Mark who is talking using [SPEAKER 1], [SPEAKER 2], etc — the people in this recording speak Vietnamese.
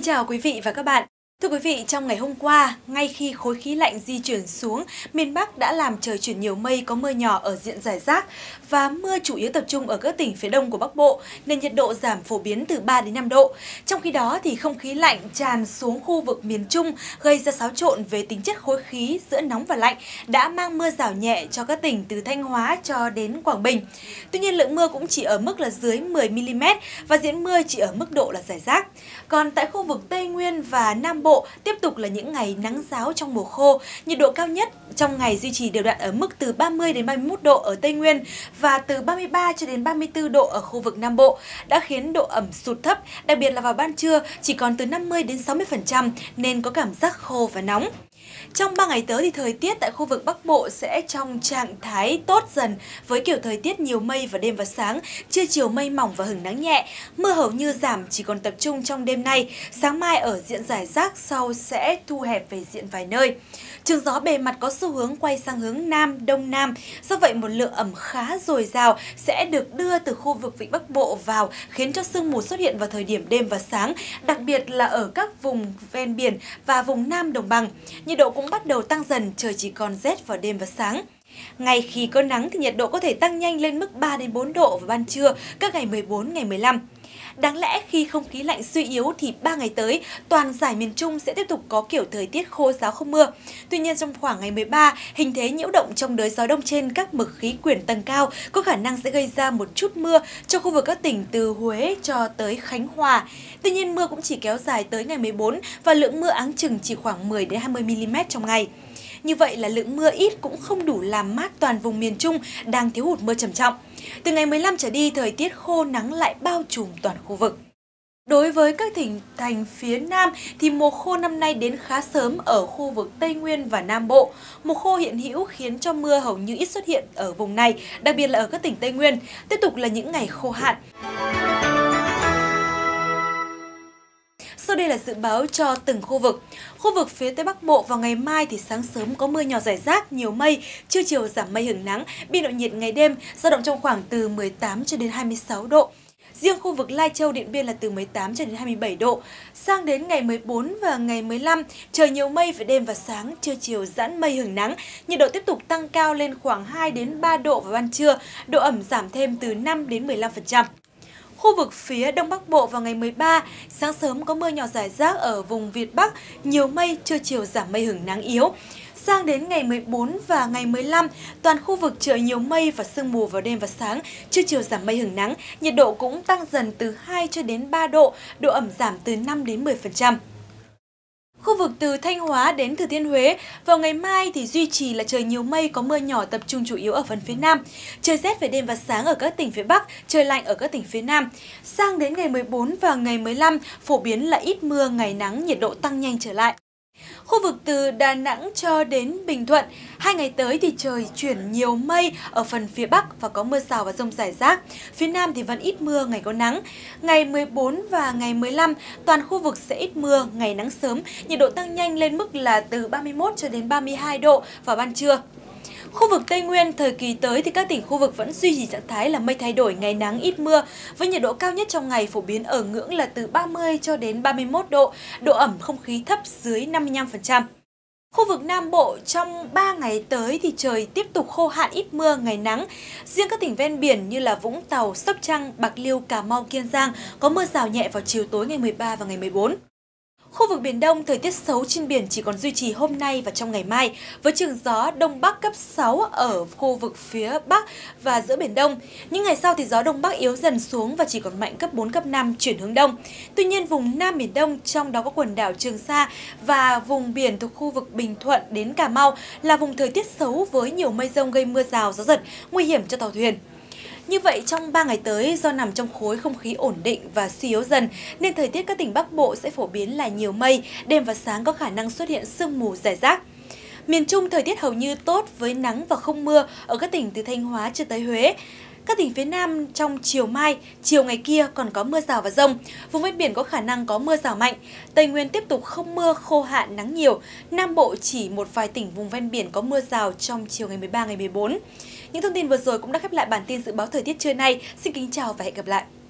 [SPEAKER 1] chào quý vị và các bạn. Thưa quý vị, trong ngày hôm qua, ngay khi khối khí lạnh di chuyển xuống, miền Bắc đã làm trời chuyển nhiều mây, có mưa nhỏ ở diện rải rác và mưa chủ yếu tập trung ở các tỉnh phía đông của Bắc Bộ, nên nhiệt độ giảm phổ biến từ 3 đến 5 độ. Trong khi đó, thì không khí lạnh tràn xuống khu vực miền Trung gây ra xáo trộn về tính chất khối khí giữa nóng và lạnh, đã mang mưa rào nhẹ cho các tỉnh từ Thanh Hóa cho đến Quảng Bình. Tuy nhiên, lượng mưa cũng chỉ ở mức là dưới 10 mm và diện mưa chỉ ở mức độ là rải rác. Còn tại khu vực Tây Nguyên và Nam Bộ tiếp tục là những ngày nắng ráo trong mùa khô, nhiệt độ cao nhất trong ngày duy trì đều đặn ở mức từ 30 đến 31 độ ở Tây Nguyên và từ 33 cho đến 34 độ ở khu vực Nam Bộ, đã khiến độ ẩm sụt thấp, đặc biệt là vào ban trưa chỉ còn từ 50 đến 60% nên có cảm giác khô và nóng. Trong 3 ngày tới thì thời tiết tại khu vực Bắc Bộ sẽ trong trạng thái tốt dần với kiểu thời tiết nhiều mây vào đêm và sáng, trưa chiều mây mỏng và hửng nắng nhẹ. Mưa hầu như giảm chỉ còn tập trung trong đêm nay, sáng mai ở diện rải rác, sau sẽ thu hẹp về diện vài nơi. Trường gió bề mặt có xu hướng quay sang hướng Nam, Đông Nam, do vậy một lượng ẩm khá dồi dào sẽ được đưa từ khu vực Vịnh Bắc Bộ vào, khiến cho sương mù xuất hiện vào thời điểm đêm và sáng, đặc biệt là ở các vùng ven biển và vùng Nam Đồng bằng. Nhiệt độ cũng bắt đầu tăng dần, trời chỉ còn rét vào đêm và sáng. Ngày khi có nắng thì nhiệt độ có thể tăng nhanh lên mức 3 đến 4 độ vào ban trưa, các ngày 14, ngày 15. Đáng lẽ khi không khí lạnh suy yếu thì 3 ngày tới, toàn giải miền Trung sẽ tiếp tục có kiểu thời tiết khô ráo không mưa. Tuy nhiên trong khoảng ngày 13, hình thế nhiễu động trong đới gió đông trên các mực khí quyển tầng cao có khả năng sẽ gây ra một chút mưa cho khu vực các tỉnh từ Huế cho tới Khánh Hòa. Tuy nhiên mưa cũng chỉ kéo dài tới ngày 14 và lượng mưa áng chừng chỉ khoảng 10 đến 20 mm trong ngày. Như vậy là lượng mưa ít cũng không đủ làm mát toàn vùng miền Trung đang thiếu hụt mưa trầm trọng. Từ ngày 15 trở đi, thời tiết khô nắng lại bao trùm toàn khu vực. Đối với các tỉnh thành phía Nam thì mùa khô năm nay đến khá sớm ở khu vực Tây Nguyên và Nam Bộ. Mùa khô hiện hữu khiến cho mưa hầu như ít xuất hiện ở vùng này, đặc biệt là ở các tỉnh Tây Nguyên. Tiếp tục là những ngày khô hạn. Sau đây là dự báo cho từng khu vực. Khu vực phía Tây Bắc Bộ vào ngày mai thì sáng sớm có mưa nhỏ rải rác, nhiều mây, trưa chiều giảm mây hửng nắng, biên độ nhiệt ngày đêm dao động trong khoảng từ 18 cho đến 26 độ. Riêng khu vực Lai Châu, Điện Biên là từ 18 cho đến 27 độ. Sang đến ngày 14 và ngày 15, trời nhiều mây về đêm và sáng, trưa chiều giãn mây hửng nắng, nhiệt độ tiếp tục tăng cao lên khoảng 2 đến 3 độ vào ban trưa, độ ẩm giảm thêm từ 5 đến 15%. Khu vực phía Đông Bắc Bộ vào ngày 13, sáng sớm có mưa nhỏ rải rác ở vùng Việt Bắc, nhiều mây, trưa chiều giảm mây hửng nắng yếu. Sang đến ngày 14 và ngày 15, toàn khu vực trời nhiều mây và sương mù vào đêm và sáng, trưa chiều giảm mây hửng nắng, nhiệt độ cũng tăng dần từ 2 cho đến 3 độ, độ ẩm giảm từ 5 đến 10%. Khu vực từ Thanh Hóa đến Thừa Thiên Huế, vào ngày mai thì duy trì là trời nhiều mây, có mưa nhỏ tập trung chủ yếu ở phần phía Nam. Trời rét về đêm và sáng ở các tỉnh phía Bắc, trời lạnh ở các tỉnh phía Nam. Sang đến ngày 14 và ngày 15, phổ biến là ít mưa, ngày nắng, nhiệt độ tăng nhanh trở lại. Khu vực từ Đà Nẵng cho đến Bình Thuận, 2 ngày tới thì trời chuyển nhiều mây ở phần phía Bắc và có mưa rào và dông rải rác. Phía Nam thì vẫn ít mưa, ngày có nắng. Ngày 14 và ngày 15, toàn khu vực sẽ ít mưa, ngày nắng sớm, nhiệt độ tăng nhanh lên mức là từ 31 cho đến 32 độ vào ban trưa. Khu vực Tây Nguyên, thời kỳ tới thì các tỉnh khu vực vẫn duy trì trạng thái là mây thay đổi, ngày nắng ít mưa, với nhiệt độ cao nhất trong ngày phổ biến ở ngưỡng là từ 30 cho đến 31 độ, độ ẩm không khí thấp dưới 55%. Khu vực Nam Bộ trong 3 ngày tới thì trời tiếp tục khô hạn, ít mưa, ngày nắng. Riêng các tỉnh ven biển như là Vũng Tàu, Sóc Trăng, Bạc Liêu, Cà Mau, Kiên Giang có mưa rào nhẹ vào chiều tối ngày 13 và ngày 14. Khu vực Biển Đông, thời tiết xấu trên biển chỉ còn duy trì hôm nay và trong ngày mai, với trường gió Đông Bắc cấp 6 ở khu vực phía Bắc và giữa Biển Đông. Những ngày sau thì gió Đông Bắc yếu dần xuống và chỉ còn mạnh cấp 4, cấp 5 chuyển hướng Đông. Tuy nhiên, vùng Nam Biển Đông, trong đó có quần đảo Trường Sa và vùng biển thuộc khu vực Bình Thuận đến Cà Mau là vùng thời tiết xấu với nhiều mây rông gây mưa rào, gió giật, nguy hiểm cho tàu thuyền. Như vậy, trong 3 ngày tới, do nằm trong khối không khí ổn định và suy yếu dần, nên thời tiết các tỉnh Bắc Bộ sẽ phổ biến là nhiều mây, đêm và sáng có khả năng xuất hiện sương mù rải rác. Miền Trung thời tiết hầu như tốt với nắng và không mưa ở các tỉnh từ Thanh Hóa cho tới Huế. Các tỉnh phía Nam trong chiều mai, chiều ngày kia còn có mưa rào và dông. Vùng ven biển có khả năng có mưa rào mạnh. Tây Nguyên tiếp tục không mưa, khô hạn, nắng nhiều. Nam Bộ chỉ một vài tỉnh vùng ven biển có mưa rào trong chiều ngày 13, ngày 14. Những thông tin vừa rồi cũng đã khép lại bản tin dự báo thời tiết trưa nay. Xin kính chào và hẹn gặp lại.